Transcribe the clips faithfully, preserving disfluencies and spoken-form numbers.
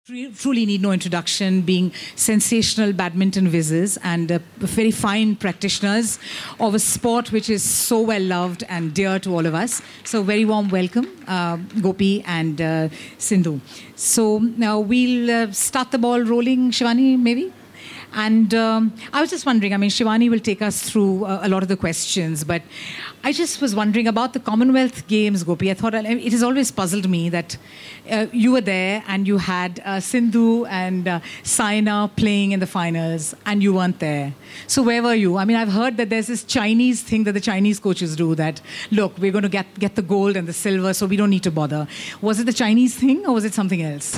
truly need no introduction, being sensational badminton whizzes and uh, very fine practitioners of a sport which is so well loved and dear to all of us. So very warm welcome, uh, Gopi and uh, Sindhu. So now we'll uh, start the ball rolling, Shivani, maybe? And um, I was just wondering, I mean, Shivani will take us through uh, a lot of the questions, but I just was wondering about the Commonwealth Games, Gopi. I thought it has always puzzled me that uh, you were there and you had uh, Sindhu and uh, Saina playing in the finals and you weren't there. So where were you? I mean, I've heard that there's this Chinese thing that the Chinese coaches do that, look, we're going to get, get the gold and the silver, so we don't need to bother. Was it the Chinese thing or was it something else?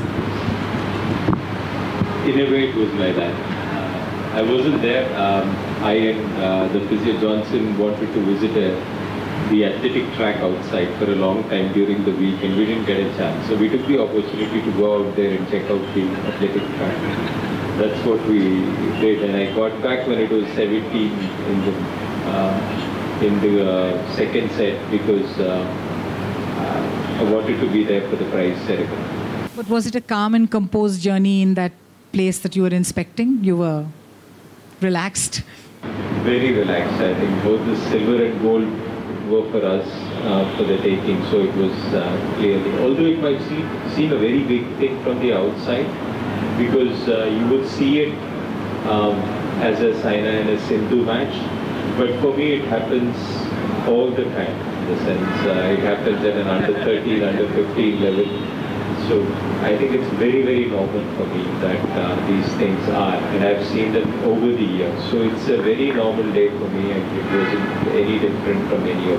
In a way, it was like that. I wasn't there. Um, I and uh, the physio Johnson wanted to visit a, the athletic track outside for a long time during the week, and we didn't get a chance. So we took the opportunity to go out there and check out the athletic track. That's what we did, and I got back when it was seventeen in the uh, in the uh, second set because uh, uh, I wanted to be there for the prize ceremony. But was it a calm and composed journey in that place that you were inspecting? You were relaxed? Very relaxed. I think both the silver and gold were for us uh, for the taking, so it was uh, clearly, although it might seem, seem a very big thing from the outside, because uh, you would see it um, as a Saina and a Sindhu match, but for me it happens all the time, in the sense uh, it happens at an under thirteen, under fifteen level. So I think it's very, very normal for me that uh, these things are, and I've seen them over the years. So it's a very normal day for me, and it wasn't any different from any of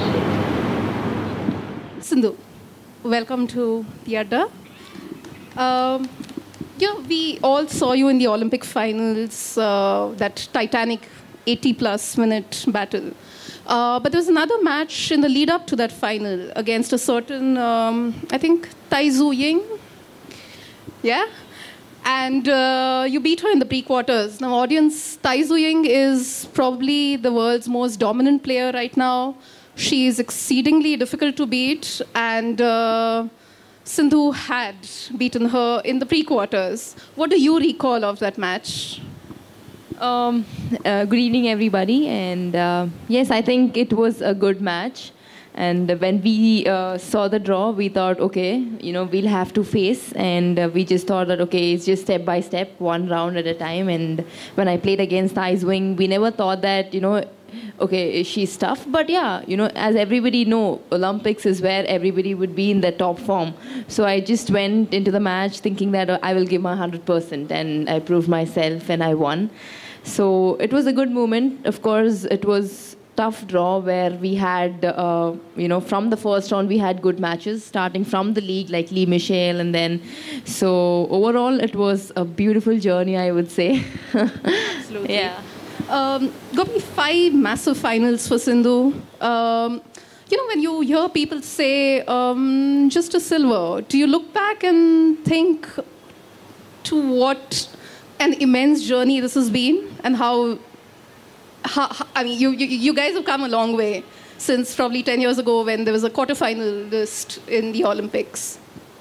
those. Sindhu, welcome to the Adda. Um, you know, we all saw you in the Olympic finals, uh, that titanic eighty plus minute battle. Uh, but there was another match in the lead up to that final against a certain, um, I think, Tai Tzu Ying. Yeah? And uh, you beat her in the pre-quarters. Now, audience, Tai Tzu Ying is probably the world's most dominant player right now. She is exceedingly difficult to beat. And uh, Sindhu had beaten her in the pre-quarters. What do you recall of that match? Um, uh, good evening, everybody. And uh, yes, I think it was a good match. And when we uh, saw the draw, we thought, okay, you know, we'll have to face. And uh, we just thought that, okay, it's just step by step, one round at a time. And when I played against Tai Tzu Ying, we never thought that, you know, okay, she's tough. But yeah, you know, as everybody know, Olympics is where everybody would be in their top form. So I just went into the match thinking that uh, I will give my one hundred percent. And I proved myself and I won. So it was a good moment. Of course, it was tough draw where we had, uh, you know, from the first round, we had good matches starting from the league like Lee Michel and then. So overall, it was a beautiful journey, I would say. Absolutely. Yeah. Um, Gopi, five massive finals for Sindhu. Um, you know, when you hear people say, um, just a silver, do you look back and think to what an immense journey this has been, and how, how, how I mean, you, you, you guys have come a long way since probably ten years ago when there was a quarterfinal list in the Olympics.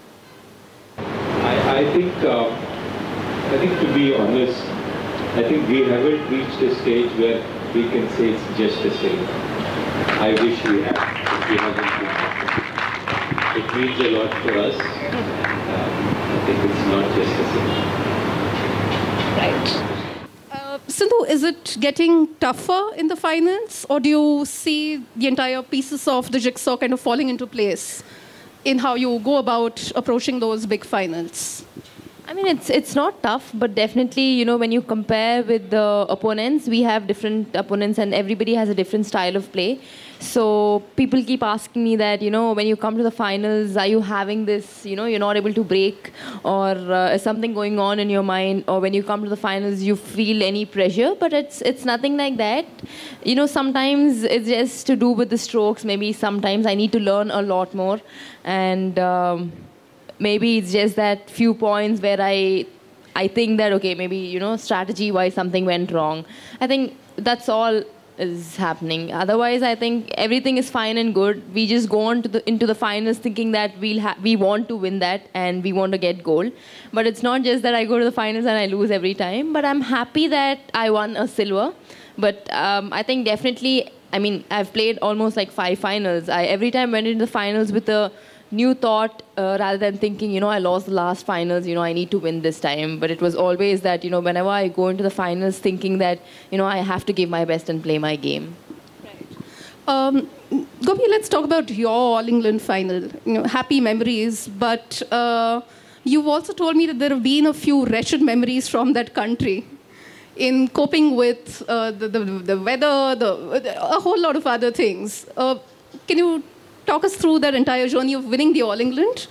I, I think, uh, I think to be honest, I think we haven't reached a stage where we can say it's just a silver. I wish we had, but we haven't. It means a lot for us. Uh, I think it's not just a silver. Right. Uh, Sindhu, is it getting tougher in the finals, or do you see the entire pieces of the jigsaw kind of falling into place in how you go about approaching those big finals? I mean, it's it's not tough, but definitely, you know, when you compare with the opponents, we have different opponents and everybody has a different style of play. So people keep asking me that, you know, when you come to the finals, are you having this, you know, you're not able to break, or uh, is something going on in your mind, or when you come to the finals, you feel any pressure? But it's it's nothing like that. You know, sometimes it's just to do with the strokes. Maybe sometimes I need to learn a lot more, and um, maybe it's just that few points where I I think that, okay, maybe, you know, strategy-wise something went wrong. I think that's all is happening. Otherwise, I think everything is fine and good. We just go on to the, into the finals thinking that we'll ha- we want to win that and we want to get gold. But it's not just that I go to the finals and I lose every time. But I'm happy that I won a silver. But um, I think definitely, I mean, I've played almost like five finals. I every time went into the finals with a new thought uh, rather than thinking, you know, I lost the last finals, you know, I need to win this time. But it was always that, you know, whenever I go into the finals thinking that, you know, I have to give my best and play my game. Right. Um, Gopi, let's talk about your All England final. You know, happy memories, but uh, you've also told me that there have been a few wretched memories from that country in coping with uh, the, the, the weather, the, a whole lot of other things. Uh, can you talk us through that entire journey of winning the All England?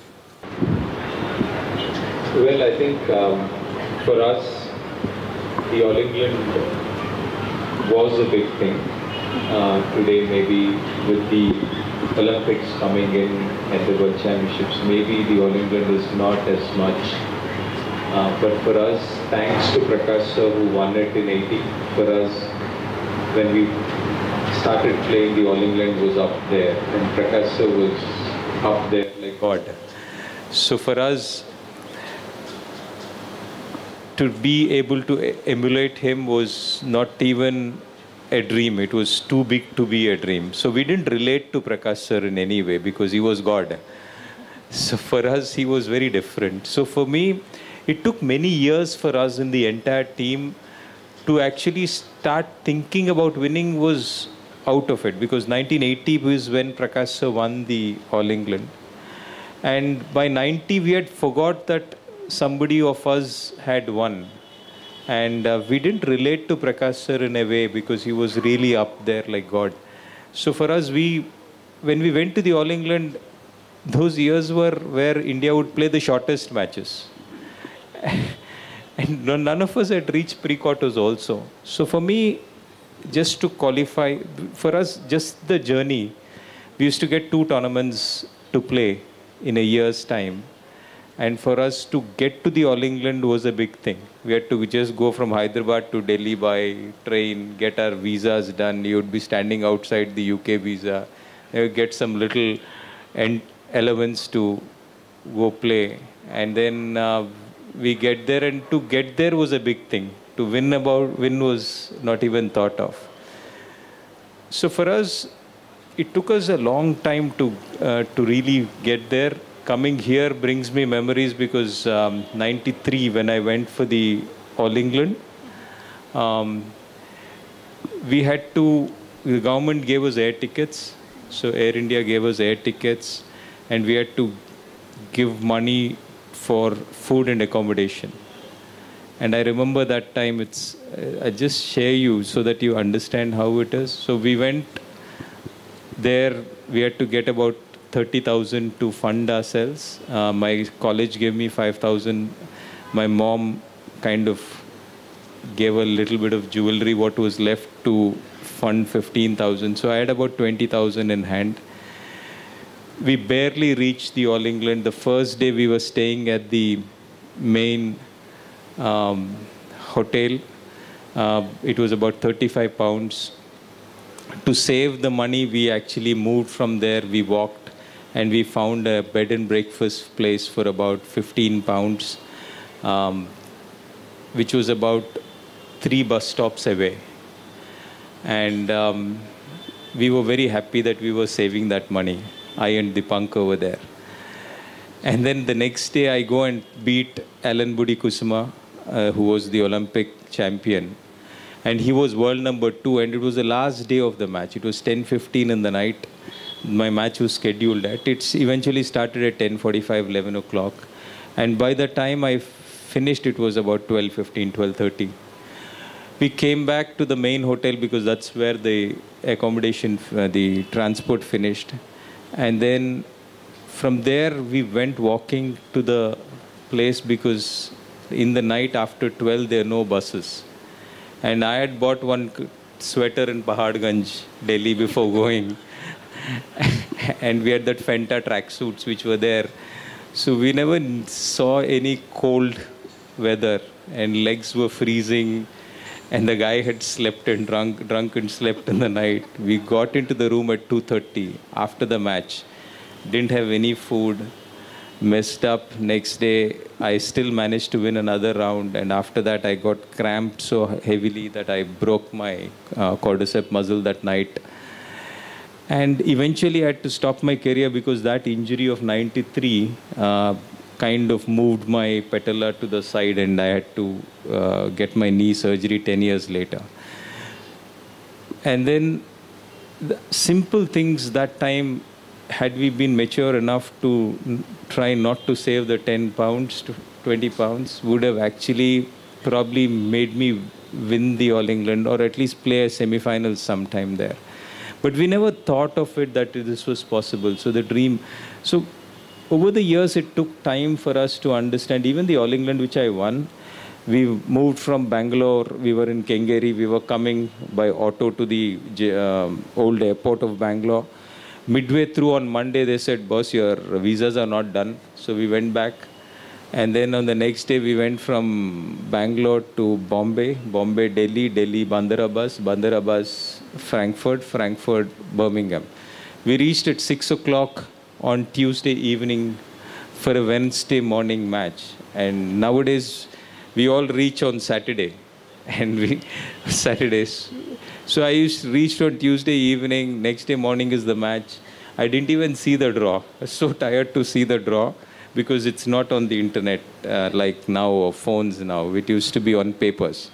Well, I think um, for us, the All England was a big thing. Uh, today, maybe with the Olympics coming in and the World Championships, maybe the All England is not as much. Uh, but for us, thanks to Prakash sir who won it in eighty, for us, when we started playing, the All England was up there, and Prakash sir was up there like God. So for us, to be able to emulate him was not even a dream. It was too big to be a dream. So we didn't relate to Prakash sir in any way because he was God. So for us, he was very different. So for me, it took many years for us in the entire team to actually start thinking about winning was out of it, because nineteen eighty was when Prakash sir won the All England. And by ninety, we had forgot that somebody of us had won. And uh, we didn't relate to Prakash sir in a way because he was really up there like God. So for us, we, when we went to the All England, those years were where India would play the shortest matches. And none of us had reached pre-quarters also. So for me, just to qualify, for us, just the journey, we used to get two tournaments to play in a year's time. And for us to get to the All England was a big thing. We had to just go from Hyderabad to Delhi by train, get our visas done. You would be standing outside the U K visa. You would get some little allowance to go play. And then uh, we get there, and to get there was a big thing. To win about win was not even thought of. So for us, it took us a long time to uh, to really get there. Coming here brings me memories because um, ninety-three, when I went for the All England, um, we had to, the government gave us air tickets. So Air India gave us air tickets, and we had to give money for food and accommodation. And I remember that time, it's, uh, I just share you so that you understand how it is. So we went there, we had to get about thirty thousand to fund ourselves. Uh, my college gave me five thousand. My mom kind of gave a little bit of jewelry, what was left to fund fifteen thousand. So I had about twenty thousand in hand. We barely reached the All England. The first day we were staying at the main um, hotel. Uh, it was about thirty-five pounds. To save the money, we actually moved from there. We walked, and we found a bed and breakfast place for about fifteen pounds, um, which was about three bus stops away. And um, we were very happy that we were saving that money. I and Dipank over there. And then the next day I go and beat Alan Budi Kusuma, uh, who was the Olympic champion. And he was world number two, and it was the last day of the match. It was ten fifteen in the night. My match was scheduled at. It eventually started at ten forty-five, eleven o'clock. And by the time I finished, it was about twelve fifteen, twelve thirty. We came back to the main hotel because that's where the accommodation, uh, the transport finished. And then from there, we went walking to the place because in the night after twelve, there are no buses. And I had bought one sweater in Paharganj, Delhi, before going. And we had that Fenta tracksuits which were there. So we never saw any cold weather, and legs were freezing. And the guy had slept and drunk, drunk and slept in the night. We got into the room at two thirty after the match. Didn't have any food. Messed up. Next day, I still managed to win another round. And after that, I got cramped so heavily that I broke my uh, quadricep muscle that night. And eventually, I had to stop my career because that injury of ninety-three uh, kind of moved my patella to the side, and I had to uh, get my knee surgery ten years later. And then the simple things that time, had we been mature enough to try not to save the ten pounds to twenty pounds, would have actually probably made me win the All England or at least play a semi-final sometime there. But we never thought of it that this was possible. So the dream, so over the years, it took time for us to understand. Even the All England, which I won, we moved from Bangalore. We were in Kengeri. We were coming by auto to the um, old airport of Bangalore. Midway through on Monday, they said, boss, your visas are not done. So we went back. And then on the next day, we went from Bangalore to Bombay, Bombay, Delhi, Delhi, Bandarabas, Bandarabas, Frankfurt, Frankfurt, Birmingham. We reached at six o'clock on Tuesday evening for a Wednesday morning match. And nowadays, we all reach on Saturday. And we, Saturdays. So I used to reach on Tuesday evening, next day morning is the match. I didn't even see the draw. I was so tired to see the draw because it's not on the internet uh, like now or phones now. It used to be on papers.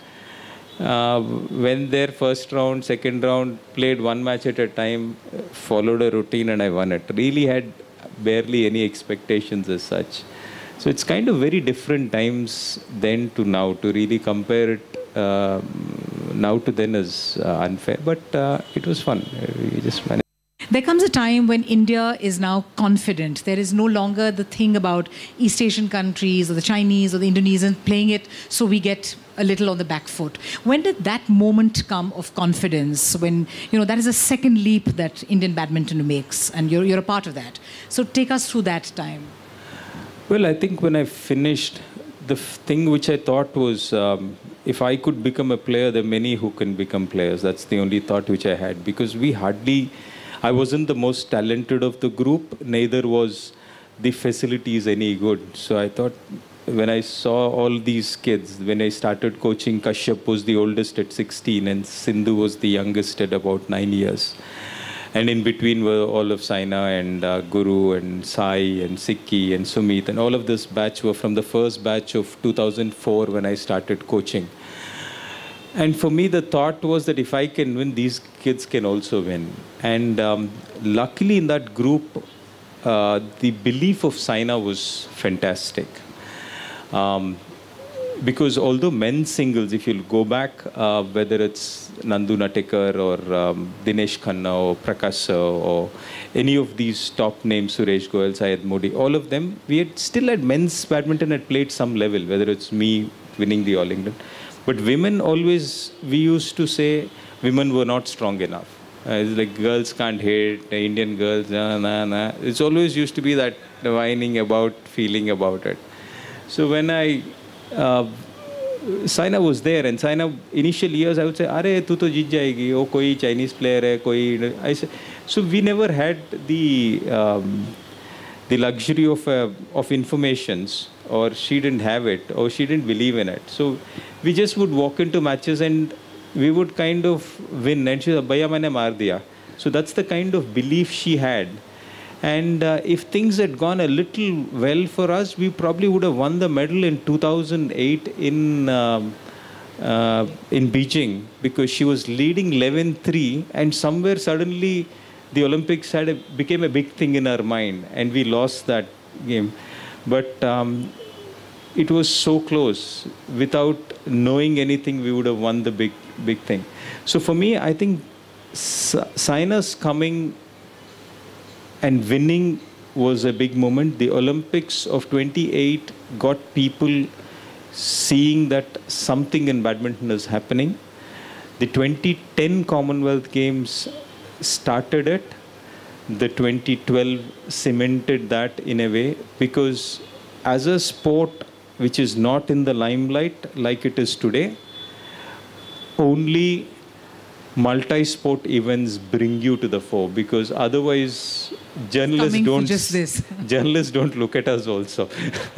Uh, went there first round, second round, played one match at a time, followed a routine and I won it. Really had barely any expectations as such. So it's kind of very different times then to now. To really compare it uh, now to then is uh, unfair. But uh, it was fun. We just managed. There comes a time when India is now confident. There is no longer the thing about East Asian countries or the Chinese or the Indonesians playing it so we get a little on the back foot. When did that moment come of confidence? When, you know, that is a second leap that Indian badminton makes and you're, you're a part of that. So take us through that time. Well, I think when I finished, the thing which I thought was, um, if I could become a player, there are many who can become players. That's the only thought which I had. Because we hardly, I wasn't the most talented of the group, neither was the facilities any good. So I thought, when I saw all these kids, when I started coaching, Kashyap was the oldest at sixteen and Sindhu was the youngest at about nine years. And in between were all of Saina and uh, Guru and Sai and Sikki and Sumit. And all of this batch were from the first batch of two thousand four when I started coaching. And for me, the thought was that if I can win, these kids can also win. And um, luckily in that group, uh, the belief of Saina was fantastic. Um, because although men's singles, if you'll go back, uh, whether it's Nandu Natekar or um, Dinesh Khanna or Prakasa or any of these top names, Suresh Goyal, Syed Modi, all of them, we had still had men's badminton had played some level, whether it's me winning the All England. But women always, we used to say women were not strong enough. Uh, it's like girls can't hit, Indian girls, nah, nah, nah. It's always used to be that whining about, feeling about it. So when I, uh, Saina was there, and Saina, initial years, I would say, "Are tu to jeet jayegi, oh koi Chinese player hai, koi." I say, so we never had the um, the luxury of uh, of informations, or she didn't have it, or she didn't believe in it. So we just would walk into matches and we would kind of win. And she said, "Bhaiya maine maar diya." So that's the kind of belief she had. And uh, if things had gone a little well for us, we probably would have won the medal in two thousand eight in um, uh, in Beijing, because she was leading eleven three, and somewhere suddenly the Olympics had a, became a big thing in our mind, and we lost that game. But um, it was so close. Without knowing anything, we would have won the big big thing. So for me, I think Saina's coming and winning was a big moment. The Olympics of twenty-eight got people seeing that something in badminton is happening. The twenty ten Commonwealth Games started it. The twenty twelve cemented that in a way, because as a sport which is not in the limelight like it is today, only multi-sport events bring you to the fore, because otherwise journalists Coming don't for just this. journalists don't look at us also.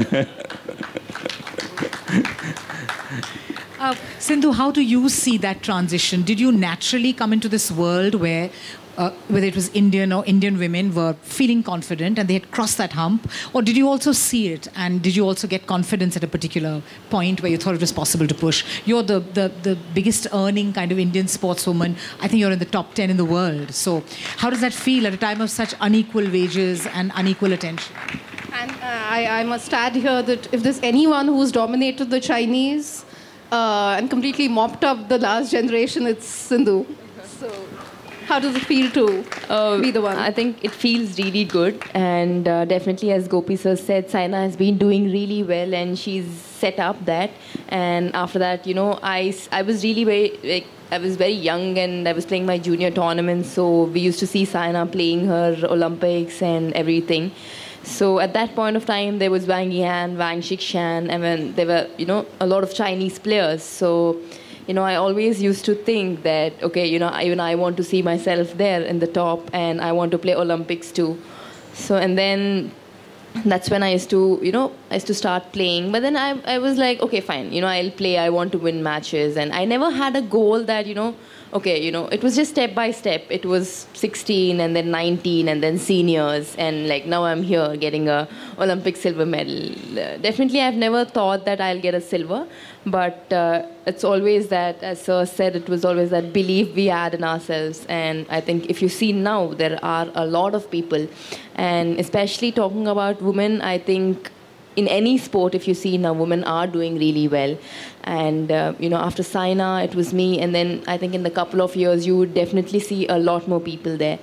Uh, Sindhu, how do you see that transition? Did you naturally come into this world where, uh, whether it was Indian or Indian women were feeling confident and they had crossed that hump? Or did you also see it? And did you also get confidence at a particular point where you thought it was possible to push? You're the, the, the biggest earning kind of Indian sportswoman. I think you're in the top ten in the world. So how does that feel at a time of such unequal wages and unequal attention? And uh, I, I must add here that if there's anyone who's dominated the Chinese uh, and completely mopped up the last generation, it's Sindhu. So how does it feel to uh, be the one? I think it feels really good. And uh, definitely, as Gopi sir said, Saina has been doing really well and she's set up that. And after that, you know, I, I was really very... Like, I was very young and I was playing my junior tournaments. So we used to see Saina playing her Olympics and everything. So at that point of time, there was Wang Yihan, Wang Xixian, and then there were, you know, a lot of Chinese players. So, you know, I always used to think that, okay, you know, even I want to see myself there in the top and I want to play Olympics too. So, and then that's when I used to, you know, I used to start playing. But then I, I was like, okay, fine, you know, I'll play, I want to win matches. And I never had a goal that, you know, okay, you know, it was just step by step. It was sixteen and then nineteen and then seniors. And like now I'm here getting a Olympic silver medal. Uh, definitely I've never thought that I'll get a silver. But uh, it's always that, as Sir said, it was always that belief we had in ourselves. And I think if you see now, there are a lot of people. And especially talking about women, I think in any sport, if you see now, women are doing really well. And, uh, you know, after Saina, it was me. And then I think in the couple of years, you would definitely see a lot more people there.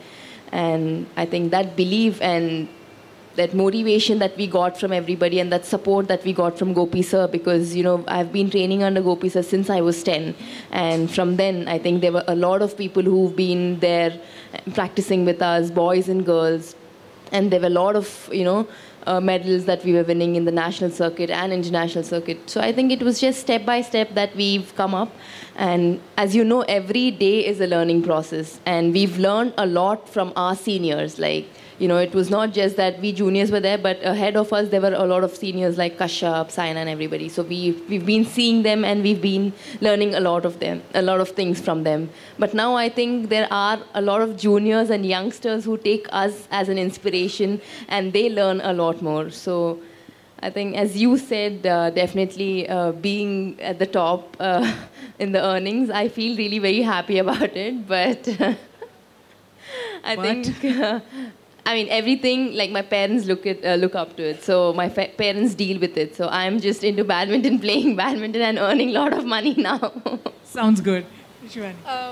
And I think that belief and that motivation that we got from everybody and that support that we got from Gopi sir, because, you know, I've been training under Gopi sir since I was ten. And from then, I think there were a lot of people who've been there practicing with us, boys and girls. And there were a lot of, you know, uh, medals that we were winning in the national circuit and international circuit. So I think it was just step by step that we've come up. And as you know, every day is a learning process. And we've learned a lot from our seniors. Like, you know, it was not just that we juniors were there, but ahead of us, there were a lot of seniors like Kashyap, Saina, and everybody. So we, we've been seeing them and we've been learning a lot of them, a lot of things from them. But now I think there are a lot of juniors and youngsters who take us as an inspiration and they learn a lot more. So I think, as you said, uh, definitely uh, being at the top uh, in the earnings, I feel really very happy about it. But I What? think... Uh, I mean, everything, like my parents look at, uh, look up to it. So my fa- parents deal with it. So I'm just into badminton, playing badminton and earning a lot of money now. Sounds good. Shivani. Um,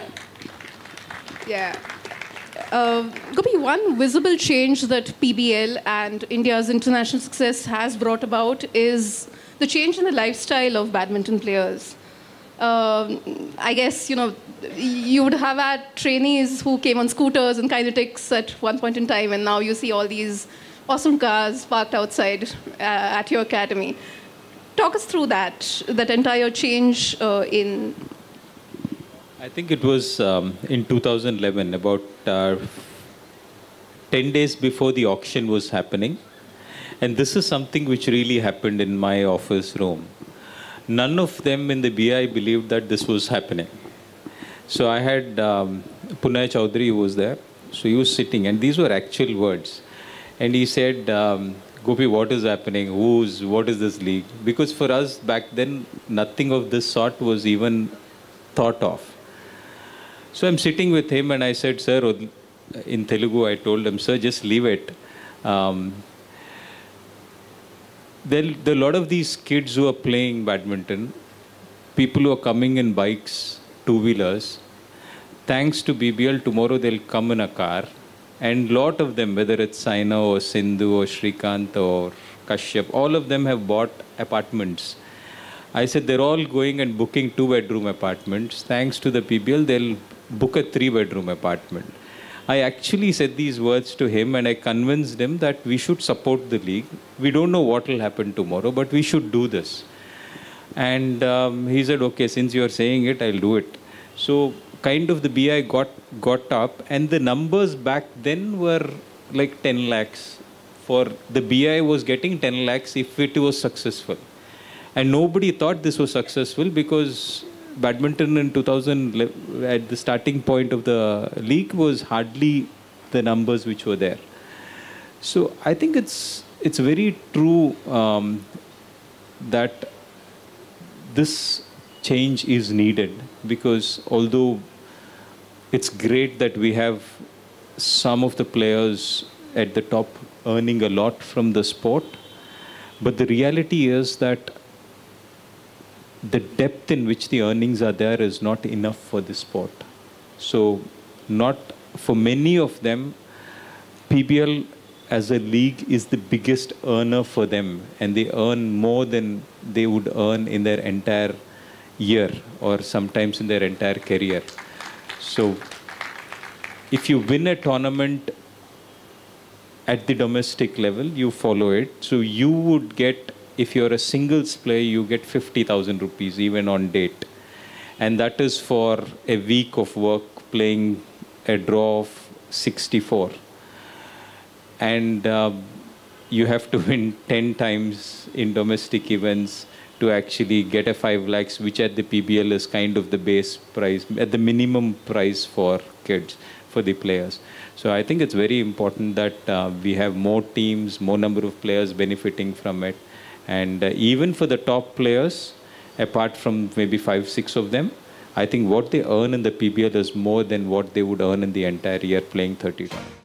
yeah. Uh, Gopi, one visible change that P B L and India's international success has brought about is the change in the lifestyle of badminton players. Um, I guess, you know, you would have had trainees who came on scooters and kinetics at one point in time, and now you see all these awesome cars parked outside uh, at your academy. Talk us through that, that entire change uh, in... I think it was um, in two thousand eleven, about uh, ten days before the auction was happening. And this is something which really happened in my office room. None of them in the B I believed that this was happening. So I had um, Punay Chaudhary who was there. So he was sitting, and these were actual words. And he said, um, Gopi, what is happening? Who's, what is this league? Because for us back then, nothing of this sort was even thought of. So I'm sitting with him and I said, sir, in Telugu, I told him, sir, just leave it. Um, there, there are a lot of these kids who are playing badminton, people who are coming in bikes, two-wheelers. Thanks to B B L, tomorrow they'll come in a car. And a lot of them, whether it's Saina or Sindhu or Shrikant or Kashyap, all of them have bought apartments. I said, they're all going and booking two-bedroom apartments. Thanks to the P B L, they'll book a three-bedroom apartment. I actually said these words to him and I convinced him that we should support the league. We don't know what will happen tomorrow, but we should do this. And um, he said, okay, since you're saying it, I'll do it. So kind of the B I got, got up, and the numbers back then were like ten lakhs. For the B I was getting ten lakhs if it was successful. And nobody thought this was successful because badminton in two thousand, at the starting point of the league, was hardly the numbers which were there. So I think it's it's very true um, that this change is needed, because although it's great that we have some of the players at the top earning a lot from the sport, but the reality is that the depth in which the earnings are there is not enough for the sport. So not for many of them, P B L as a league is the biggest earner for them, and they earn more than they would earn in their entire year or sometimes in their entire career. So if you win a tournament at the domestic level, you follow it. So you would get, if you're a singles player, you get fifty thousand rupees even on date. And that is for a week of work playing a draw of sixty-four. And uh, you have to win ten times in domestic events to actually get a five lakhs, which at the P B L is kind of the base price, at the minimum price for kids, for the players. So I think it's very important that uh, we have more teams, more number of players benefiting from it. And uh, even for the top players, apart from maybe five, six of them, I think what they earn in the P B L is more than what they would earn in the entire year playing thirty times.